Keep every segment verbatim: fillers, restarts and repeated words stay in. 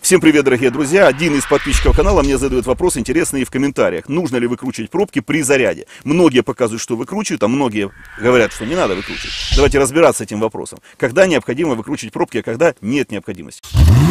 Всем привет, дорогие друзья! Один из подписчиков канала мне задает вопрос интересный в комментариях. Нужно ли выкручивать пробки при заряде? Многие показывают, что выкручивают, а многие говорят, что не надо выкручивать. Давайте разбираться с этим вопросом. Когда необходимо выкручивать пробки, а когда нет необходимости?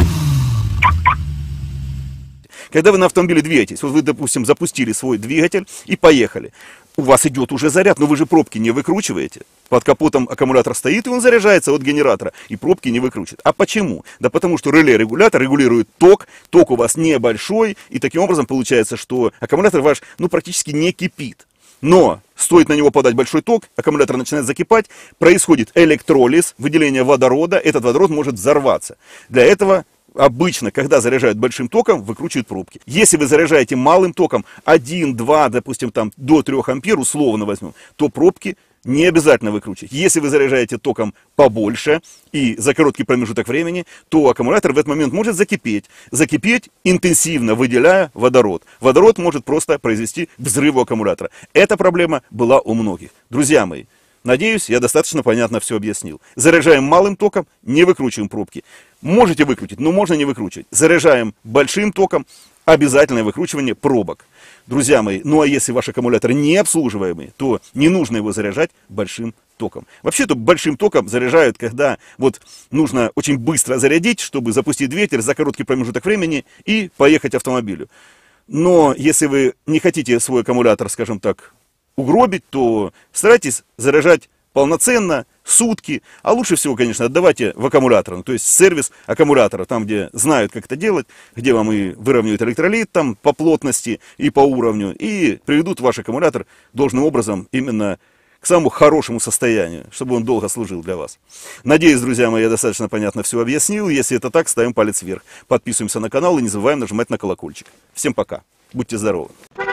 Когда вы на автомобиле двигаетесь, вот вы, допустим, запустили свой двигатель и поехали. У вас идет уже заряд, но вы же пробки не выкручиваете. Под капотом аккумулятор стоит, и он заряжается от генератора, и пробки не выкручивает. А почему? Да потому что реле-регулятор регулирует ток, ток у вас небольшой, и таким образом получается, что аккумулятор ваш ну, практически не кипит. Но стоит на него подать большой ток, аккумулятор начинает закипать, происходит электролиз, выделение водорода, этот водород может взорваться. Для этого обычно, когда заряжают большим током, выкручивают пробки. Если вы заряжаете малым током, один-два, допустим, там, до трёх ампер, условно возьмем, то пробки не обязательно выкручивать. Если вы заряжаете током побольше и за короткий промежуток времени, то аккумулятор в этот момент может закипеть. Закипеть, интенсивно выделяя водород. Водород может просто произвести взрыв у аккумулятора. Эта проблема была у многих. Друзья мои, надеюсь, я достаточно понятно все объяснил. Заряжаем малым током, не выкручиваем пробки. Можете выкрутить, но можно не выкручивать. Заряжаем большим током, обязательное выкручивание пробок. Друзья мои, ну а если ваш аккумулятор не обслуживаемый, то не нужно его заряжать большим током. Вообще-то большим током заряжают, когда вот нужно очень быстро зарядить, чтобы запустить двигатель за короткий промежуток времени и поехать автомобилю. Но если вы не хотите свой аккумулятор, скажем так, угробить, то старайтесь заряжать полноценно, сутки, а лучше всего, конечно, отдавайте в аккумулятор, ну, то есть сервис аккумулятора, там, где знают, как это делать, где вам и выровняют электролит там по плотности и по уровню, и приведут ваш аккумулятор должным образом именно к самому хорошему состоянию, чтобы он долго служил для вас. Надеюсь, друзья мои, я достаточно понятно все объяснил. Если это так, ставим палец вверх, подписываемся на канал и не забываем нажимать на колокольчик. Всем пока, будьте здоровы!